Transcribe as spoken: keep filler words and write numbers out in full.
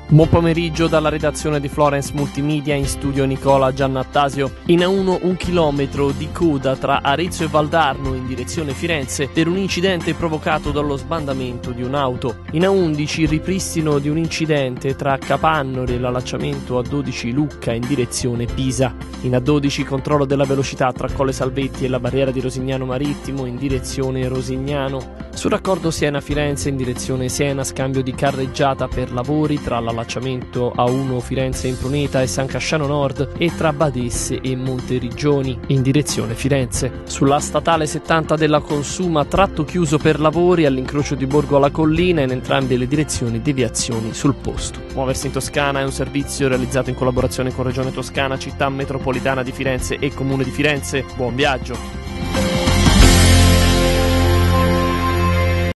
Buon pomeriggio dalla redazione di Florence Multimedia, in studio Nicola Giannattasio. In A uno un chilometro di coda tra Arezzo e Valdarno in direzione Firenze per un incidente provocato dallo sbandamento di un'auto. In A undici il ripristino di un incidente tra Capannori e l'allacciamento A dodici Lucca in direzione Pisa. In A dodici controllo della velocità tra Colle Salvetti e la barriera di Rosignano Marittimo in direzione Rosignano. Sul raccordo Siena-Firenze in direzione Siena scambio di carreggiata per lavori tra l'allacciamento A uno Firenze Impruneta e San Casciano Nord e tra Badesse e Monteriggioni in direzione Firenze. Sulla statale settanta della Consuma tratto chiuso per lavori all'incrocio di Borgo alla Collina, in entrambe le direzioni deviazioni sul posto. Muoversi in Toscana è un servizio realizzato in collaborazione con Regione Toscana, Città Metropolitana di Firenze e Comune di Firenze. Buon viaggio!